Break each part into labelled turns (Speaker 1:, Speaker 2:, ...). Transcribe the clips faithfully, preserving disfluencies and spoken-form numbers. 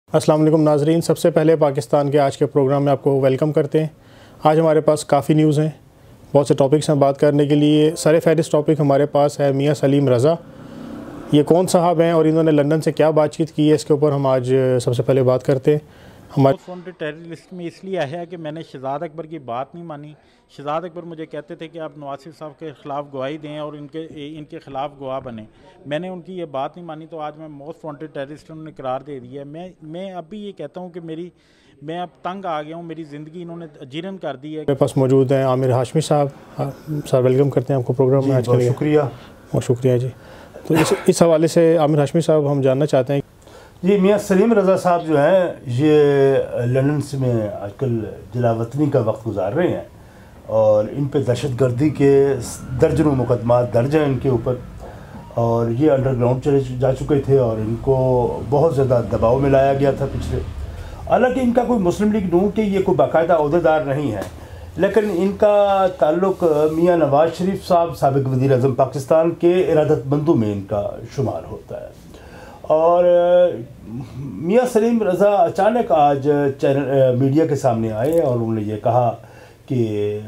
Speaker 1: السلام علیکم ناظرین، سب سے پہلے پاکستان کے آج کے پروگرام میں آپ کو ویلکم کرتے ہیں۔ آج ہمارے پاس کافی نیوز ہیں، بہت سے ٹاپکس ہیں بات کرنے کے لیے۔ سر فہرست ٹاپک ہمارے پاس ہے میاں سلیم رضا۔ یہ کون صاحب ہیں اور انہوں نے لندن سے کیا بات چیت کی ہے، اس کے اوپر ہم آج سب سے پہلے بات کرتے ہیں۔
Speaker 2: ہمارے وانٹڈ ٹیرر لسٹ میں اس لیے آیا ہے کہ میں نے شہزاد اکبر کی بات نہیں مانی۔ شہزاد اکبر مجھے کہتے تھے کہ آپ نواز شریف صاحب کے خلاف گواہی دیں اور ان کے ان کے خلاف گواہ بنیں۔ میں نے ان کی یہ بات نہیں مانی تو آج میں موسٹ وانٹڈ ٹیررسٹ انہوں نے قرار دے دیا ہے۔ میں میں اب بھی یہ کہتا ہوں کہ میری میں اب تنگ آ گیا ہوں، میری زندگی انہوں نے جیرن کر دی ہے۔
Speaker 1: میرے پاس موجود ہیں عامر ہاشمی صاحب۔ سر ویلکم کرتے ہیں آپ کو پروگرام میں۔ آج
Speaker 3: بہت شکریہ
Speaker 1: بہت شکریہ جی۔ تو اس اس حوالے سے عامر ہاشمی صاحب ہم جاننا چاہتے ہیں
Speaker 3: جی میاں سلیم رضا صاحب جو ہیں یہ لندن سے میں آج کل جلا وطنی کا وقت گزار رہے ہیں اور ان پہ دہشت گردی کے درجنوں مقدمات درج ہیں ان کے اوپر، اور یہ انڈر گراؤنڈ چلے جا چکے تھے اور ان کو بہت زیادہ دباؤ میں لایا گیا تھا پچھلے۔ حالانکہ ان کا کوئی مسلم لیگ نون کے یہ کوئی باقاعدہ عہدیدار نہیں ہے، لیکن ان کا تعلق میاں نواز شریف صاحب سابق وزیر اعظم پاکستان کے ارادت مندوں میں ان کا شمار ہوتا ہے۔ اور میاں سلیم رضا اچانک آج چینل میڈیا کے سامنے آئے اور انہوں نے یہ کہا کہ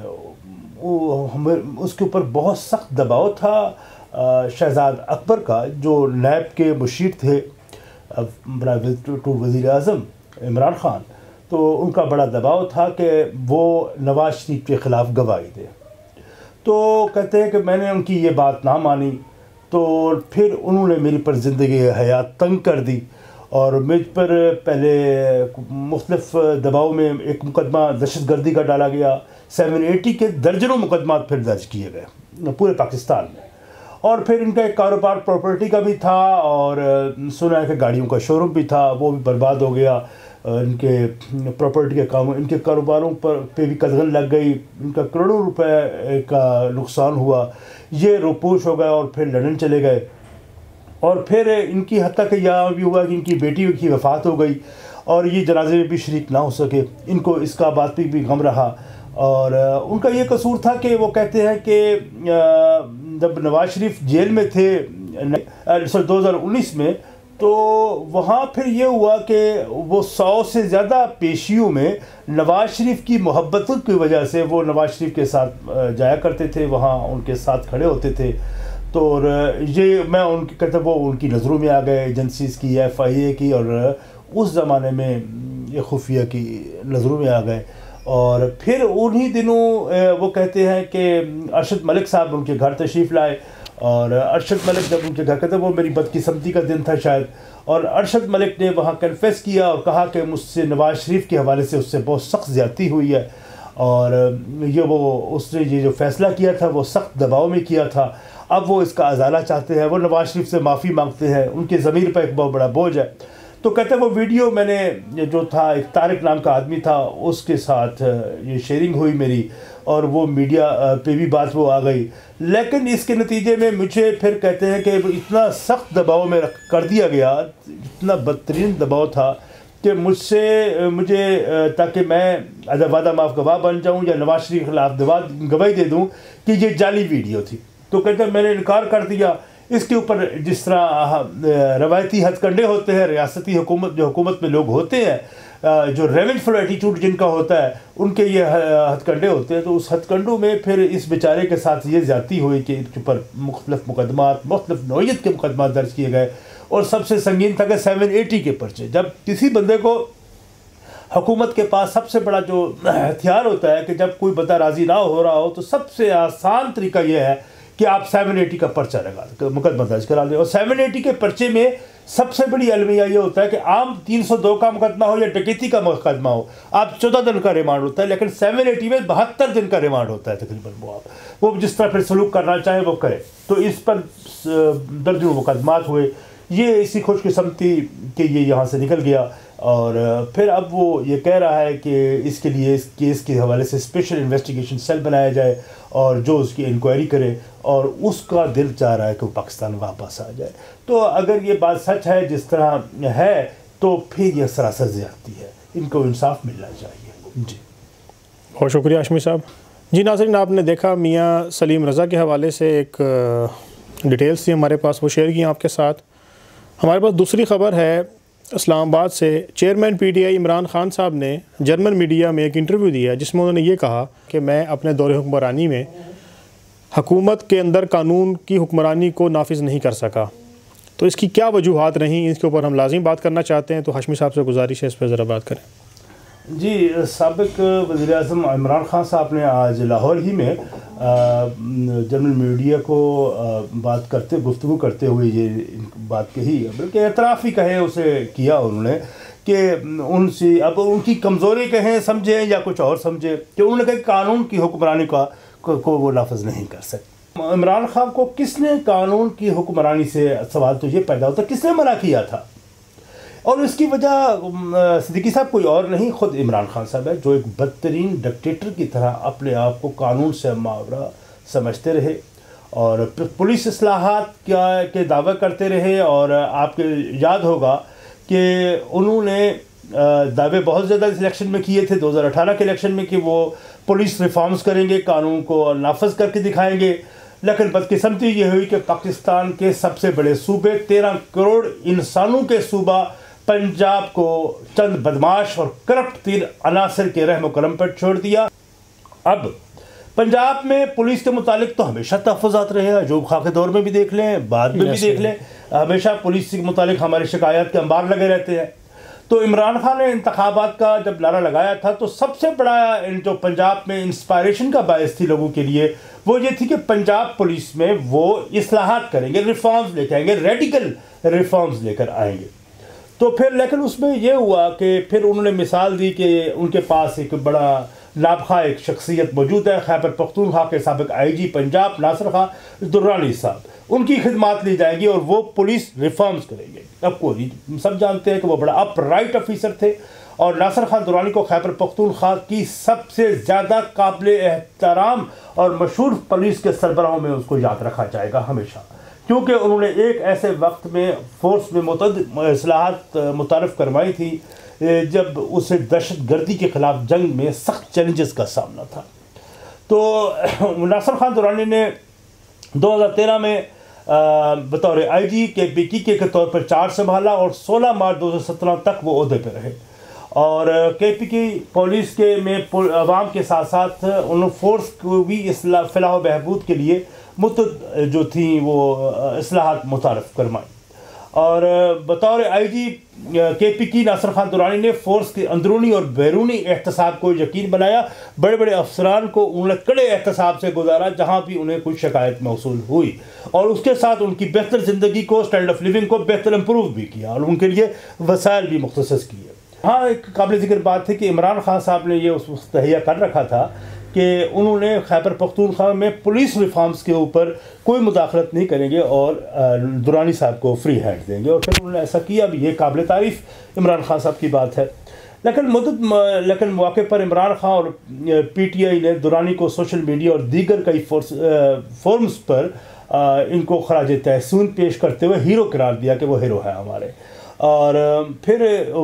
Speaker 3: اس کے اوپر بہت سخت دباؤ تھا شہزاد اکبر کا، جو نیب کے مشیر تھے وزیر اعظم عمران خان، تو ان کا بڑا دباؤ تھا کہ وہ نواز شریف کے خلاف گواہی دے۔ تو کہتے ہیں کہ میں نے ان کی یہ بات نہ مانی، تو پھر انہوں نے میری پر زندگی حیات تنگ کر دی اور مجھ پر پہلے مختلف دباؤ میں ایک مقدمہ دہشت گردی کا ڈالا گیا، سیون ایٹی کے درجنوں مقدمات پھر درج کیے گئے پورے پاکستان میں، اور پھر ان کا ایک کاروبار پراپرٹی کا بھی تھا اور سنا ہے کہ گاڑیوں کا شو روم بھی تھا، وہ بھی برباد ہو گیا۔ ان کے پراپرٹی کے کام ان کے کاروباروں پر پہ بھی قدغن لگ گئی، ان کا کروڑوں روپے کا نقصان ہوا، یہ روپوش ہو گئے اور پھر لندن چلے گئے۔ اور پھر ان کی حتیٰ کہ یہاں بھی ہوا کہ ان کی بیٹی کی وفات ہو گئی اور یہ جنازے میں بھی شریک نہ ہو سکے، ان کو اس کا بات پہ بھی غم رہا۔ اور ان کا یہ قصور تھا کہ وہ کہتے ہیں کہ جب نواز شریف جیل میں تھے سن دو ہزار انیس میں، تو وہاں پھر یہ ہوا کہ وہ سو سے زیادہ پیشیوں میں نواز شریف کی محبتوں کی وجہ سے وہ نواز شریف کے ساتھ جایا کرتے تھے، وہاں ان کے ساتھ کھڑے ہوتے تھے۔ تو یہ میں ان کی کہتا وہ ان کی نظروں میں آ گئے، ایجنسیز کی، ایف آئی اے کی، اور اس زمانے میں یہ خفیہ کی نظروں میں آ گئے۔ اور پھر انہی دنوں وہ کہتے ہیں کہ ارشد ملک صاحب ان کے گھر تشریف لائے، اور ارشد ملک جب ان کے گھر کہتے وہ میری بدقسمتی کا دن تھا شاید، اور ارشد ملک نے وہاں کنفیس کیا اور کہا کہ مجھ سے نواز شریف کے حوالے سے اس سے بہت سخت زیادتی ہوئی ہے، اور یہ وہ اس نے یہ جو فیصلہ کیا تھا وہ سخت دباؤ میں کیا تھا، اب وہ اس کا ازالہ چاہتے ہیں، وہ نواز شریف سے معافی مانگتے ہیں، ان کے ضمیر پر ایک بہت بڑا بوجھ ہے۔ تو کہتے ہیں وہ ویڈیو میں نے جو تھا ایک طارق نام کا آدمی تھا اس کے ساتھ یہ شیئرنگ ہوئی میری، اور وہ میڈیا پہ بھی بات وہ آ گئی، لیکن اس کے نتیجے میں مجھے پھر کہتے ہیں کہ اتنا سخت دباؤ میں کر دیا گیا، اتنا بدترین دباؤ تھا کہ مجھ سے مجھے تاکہ میں وعدہ معاف گواہ بن جاؤں یا نواز شریف کے خلاف گواہی دے دوں کہ یہ جعلی ویڈیو تھی، تو کہتے ہیں میں نے انکار کر دیا۔ اس کے اوپر جس طرح روایتی ہتھ کنڈے ہوتے ہیں، ریاستی حکومت جو حکومت میں لوگ ہوتے ہیں، جو ریونجفل ایٹیٹیوڈ جن کا ہوتا ہے، ان کے یہ ہتھ کنڈے ہوتے ہیں، تو اس ہتھ کنڈوں میں پھر اس بیچارے کے ساتھ یہ زیادتی ہوئی کہ ان کے اوپر مختلف مقدمات مختلف نوعیت کے مقدمات درج کیے گئے، اور سب سے سنگین تھا کہ سیون ایٹی کے پرچے۔ جب کسی بندے کو حکومت کے پاس سب سے بڑا جو ہتھیار ہوتا ہے کہ جب کوئی بندہ راضی نہ ہو رہا ہو تو سب سے آسان طریقہ یہ ہے کہ آپ سیون ایٹی کا پرچہ لگا دیں، مقدمہ درج کرا دیں، اور سیون ایٹی کے پرچے میں سب سے بڑی المیہ یہ ہوتا ہے کہ عام تین سو دو کا مقدمہ ہو یا ڈکیتی کا مقدمہ ہو، آپ چودہ دن کا ریمانڈ ہوتا ہے، لیکن سیون ایٹی میں بہتر دن کا ریمانڈ ہوتا ہے تقریباً، وہ آپ وہ جس طرح پھر سلوک کرنا چاہیں وہ کرے۔ تو اس پر درجنوں مقدمات ہوئے، یہ اسی خوش قسمتی کہ یہ یہاں سے نکل گیا، اور پھر اب وہ یہ کہہ رہا ہے کہ اس کے لیے اس کیس کے حوالے سے اسپیشل انویسٹیگیشن سیل بنایا جائے اور جو اس کی انکوائری کرے، اور اس کا دل چاہ رہا ہے کہ وہ پاکستان واپس آ جائے۔ تو اگر یہ بات سچ ہے جس طرح ہے تو پھر یہ سراسر زیادتی ہے، ان کو انصاف ملنا چاہیے۔ جی
Speaker 1: بہت شکریہ ہاشمی صاحب۔ جی ناظرین، آپ نے دیکھا میاں سلیم رضا کے حوالے سے ایک ڈیٹیلز تھی ہمارے پاس، وہ شیئر کی آپ کے ساتھ۔ ہمارے پاس دوسری خبر ہے اسلام آباد سے chairman P T I Imran Khan صاحب نے جرمن میڈیا میں ایک انٹرویو دیا جس میں انہوں نے یہ کہا کہ میں اپنے دور حکمرانی میں حکومت کے اندر قانون کی حکمرانی کو نافذ نہیں کر سکا. تو اس کی کیا وجوہات رہیں، اس کے اوپر ہم لازم بات کرنا چاہتے ہیں. تو ہاشمی صاحب سے گزارش ہے اس پہ ذرا بات کریں.
Speaker 3: جی، سابق وزیر اعظم عمران خان صاحب نے آج لاہور ہی میں جرمن میڈیا کو بات کرتے گفتگو کرتے ہوئے یہ بات کہی، بلکہ اعتراف ہی کہے اسے کیا انہوں نے کہ ان سے اب ان کی کمزوری کہیں سمجھیں یا کچھ اور سمجھیں کہ انہوں نے کہا کہ قانون کی حکمرانی کا کو وہ نافذ نہیں کر سکتے. عمران خان کو کس نے قانون کی حکمرانی سے، سوال تو یہ پیدا ہوتا کس نے منع کیا تھا؟ اور اس کی وجہ صدیقی صاحب کوئی اور نہیں، خود عمران خان صاحب ہے، جو ایک بدترین ڈکٹیٹر کی طرح اپنے آپ کو قانون سے ماورا سمجھتے رہے اور پولیس اصلاحات کے دعوے کرتے رہے. اور آپ کے یاد ہوگا کہ انہوں نے دعوے بہت زیادہ اس الیکشن میں کیے تھے، دو ہزار اٹھارہ کے الیکشن میں، کہ وہ پولیس ریفارمز کریں گے، قانون کو نافذ کر کے دکھائیں گے. لیکن بدقسمتی یہ ہوئی کہ پاکستان کے سب سے بڑے صوبے، تیرہ کروڑ انسانوں کے صوبہ پنجاب کو چند بدماش اور کرپٹ تین عناصر کے رحم و کرم پر چھوڑ دیا. اب پنجاب میں پولیس کے متعلق تو ہمیشہ تحفظات رہے، ایوب خان کے دور میں بھی دیکھ لیں، بعد میں بھی دیکھ لیں، ہمیشہ پولیس کے متعلق ہمارے شکایات کے انبار لگے رہتے ہیں. تو عمران خان نے انتخابات کا جب نعرہ لگایا تھا تو سب سے بڑا جو پنجاب میں انسپائریشن کا باعث تھی لوگوں کے لیے وہ یہ تھی کہ پنجاب پولیس میں وہ اصلاحات کریں گے، ریفارمز لے کے آئیں گے، ریڈیکل ریفارمز لے کر آئیں گے. تو پھر لیکن اس میں یہ ہوا کہ پھر انہوں نے مثال دی کہ ان کے پاس ایک بڑا نابخواہ ایک شخصیت موجود ہے، خیبر پختونخوا کے سابق آئی جی پنجاب ناصر خان درانی صاحب، ان کی خدمات لی جائیں گی اور وہ پولیس ریفارمز کریں گے. اب کوئی سب جانتے ہیں کہ وہ بڑا اپ رائٹ آفیسر تھے اور ناصر خان درانی کو خیبر پختونخوا کی سب سے زیادہ قابل احترام اور مشہور پولیس کے سربراہوں میں اس کو یاد رکھا جائے گا ہمیشہ، کیونکہ انہوں نے ایک ایسے وقت میں فورس میں متعدد اصلاحات متعارف کروائی تھی جب اسے دہشت گردی کے خلاف جنگ میں سخت چیلنجز کا سامنا تھا. تو ناصر خان درانی نے دو ہزار تیرہ میں بطور آئی جی کے پی کی کے طور پر چارج سنبھالا اور سولہ مارچ دو ہزار سترہ تک وہ عہدے پہ رہے. اور کے پی کی پولیس کے میں عوام کے ساتھ ساتھ ان فورس کو بھی اصلاح فلاح و بہبود کے لیے متعدد جو تھیں وہ اصلاحات متعارف کروائی. اور بطور آئی جی کے پی کی ناصر خان درانی نے فورس کے اندرونی اور بیرونی احتساب کو یقین بنایا، بڑے بڑے افسران کو انہوں نے کڑے احتساب سے گزارا جہاں بھی انہیں کوئی شکایت موصول ہوئی، اور اس کے ساتھ ان کی بہتر زندگی کو، اسٹینڈرڈ آف لیونگ کو بہتر امپروو بھی کیا اور ان کے لیے وسائل بھی مختص کیے. ہاں، ایک قابل ذکر بات ہے کہ عمران خان صاحب نے یہ اس وقت تہیہ کر رکھا تھا کہ انہوں نے خیبر پختونخوا میں پولیس ریفارمز کے اوپر کوئی مداخلت نہیں کریں گے اور درانی صاحب کو فری ہینڈ دیں گے، اور پھر انہوں نے ایسا کیا بھی. یہ قابل تعریف عمران خان صاحب کی بات ہے. لیکن مدت لیکن موقع پر عمران خان اور پی ٹی آئی نے درانی کو سوشل میڈیا اور دیگر کئی فورمز پر ان کو خراج تحسین پیش کرتے ہوئے ہیرو قرار دیا کہ وہ ہیرو ہے ہمارے. اور پھر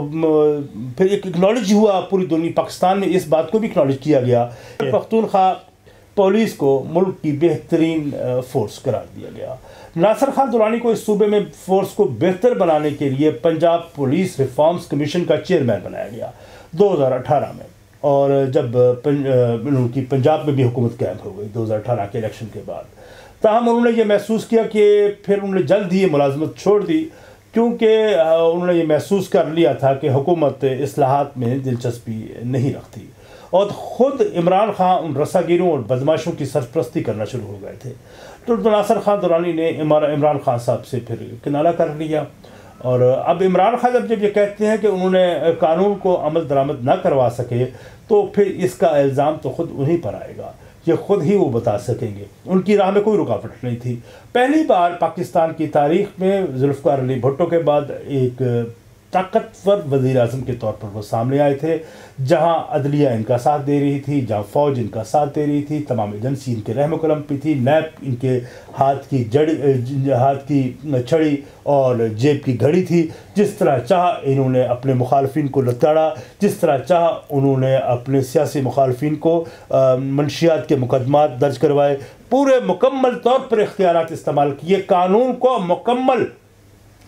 Speaker 3: پھر ایک اکنالج ہوا پوری دنیا، پاکستان میں اس بات کو بھی اکنالج کیا گیا کہ پختونخوا پولیس کو ملک کی بہترین فورس قرار دیا گیا. ناصر خان درانی کو اس صوبے میں فورس کو بہتر بنانے کے لیے پنجاب پولیس ریفارمز کمیشن کا چیئرمین بنایا گیا دو ہزار اٹھارہ میں، اور جب ان کی پنجاب میں بھی حکومت قائم ہو گئی دو ہزار اٹھارہ کے الیکشن کے بعد. تاہم انہوں نے یہ محسوس کیا کہ پھر انہوں نے جلد ہی یہ ملازمت چھوڑ دی، کیونکہ انہوں نے یہ محسوس کر لیا تھا کہ حکومت اصلاحات میں دلچسپی نہیں رکھتی، اور خود عمران خان ان رساگیروں اور بدماشوں کی سرپرستی کرنا شروع ہو گئے تھے. تو ناصر خان درانی نے عمران خان صاحب سے پھر کنارہ کر لیا. اور اب عمران خان جب جب یہ کہتے ہیں کہ انہوں نے قانون کو عمل درآمد نہ کروا سکے تو پھر اس کا الزام تو خود انہی پر آئے گا، یہ خود ہی وہ بتا سکیں گے. ان کی راہ میں کوئی رکاوٹ نہیں تھی. پہلی بار پاکستان کی تاریخ میں ذوالفقار علی بھٹو کے بعد ایک طاقتور وزیر اعظم کے طور پر وہ سامنے آئے تھے، جہاں عدلیہ ان کا ساتھ دے رہی تھی، جہاں فوج ان کا ساتھ دے رہی تھی، تمام ایجنسی ان کے رحم و کرم پہ تھی، نیب ان کے ہاتھ کی جڑی ہاتھ کی چھڑی اور جیب کی گھڑی تھی. جس طرح چاہا انہوں نے اپنے مخالفین کو لتاڑا، جس طرح چاہا انہوں نے اپنے سیاسی مخالفین کو منشیات کے مقدمات درج کروائے، پورے مکمل طور پر اختیارات استعمال کیے، قانون کو مکمل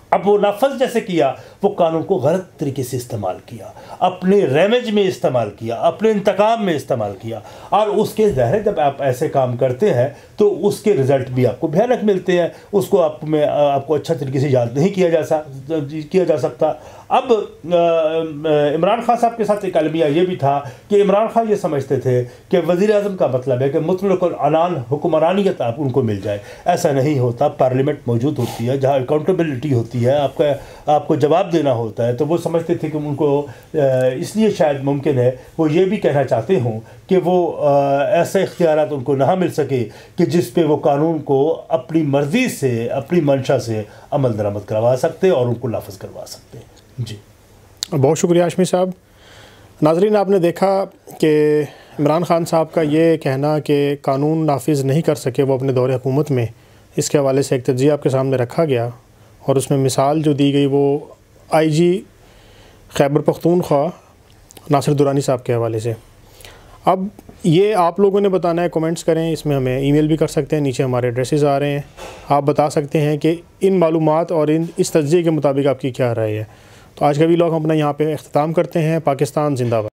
Speaker 3: اب وہ نافذ جیسے کیا، وہ قانون کو غلط طریقے سے استعمال کیا، اپنے ریویج میں استعمال کیا، اپنے انتقام میں استعمال کیا، اور اس کے ظاہر ہے جب آپ ایسے کام کرتے ہیں تو اس کے رزلٹ بھی آپ کو بھیانک ملتے ہیں، اس کو آپ میں آپ کو اچھا طریقے سے یاد نہیں کیا جا سک کیا جا سکتا۔ اب عمران خان صاحب کے ساتھ ایک المیہ یہ بھی تھا کہ عمران خان یہ سمجھتے تھے کہ وزیر اعظم کا مطلب ہے کہ مطلق العنان حکمرانیت آپ ان کو مل جائے، ایسا نہیں ہوتا۔ پارلیمنٹ موجود ہوتی ہے جہاں اکاؤنٹیبلٹی ہوتی ہے، آپ کا آپ کو جواب دینا ہوتا ہے، تو وہ سمجھتے تھے کہ ان کو اس لیے شاید ممکن ہے وہ یہ بھی کہنا چاہتے ہوں کہ وہ ایسے اختیارات ان کو نہ مل سکے کہ جس پہ وہ قانون کو اپنی مرضی سے اپنی منشا سے عمل درآمد کروا سکتے اور ان کو نافذ کروا سکتے۔ جی
Speaker 1: بہت شکریہ ہاشمی صاحب۔ ناظرین، آپ نے دیکھا کہ عمران خان صاحب کا یہ کہنا کہ قانون نافذ نہیں کر سکے وہ اپنے دور حکومت میں، اس کے حوالے سے ایک تجزیہ آپ کے سامنے رکھا گیا، اور اس میں مثال جو دی گئی وہ آئی جی خیبر پختونخوا ناصر درانی صاحب کے حوالے سے۔ اب یہ آپ لوگوں نے بتانا ہے، کومنٹس کریں، اس میں ہمیں ای میل بھی کر سکتے ہیں، نیچے ہمارے ایڈریسز آ رہے ہیں، آپ بتا سکتے ہیں کہ ان معلومات اور ان اس تجزیے کے مطابق آپ کی کیا رائے ہے۔ تو آج کا ویلاگ ہم اپنا یہاں پہ اختتام کرتے ہیں۔ پاکستان زندہ باد۔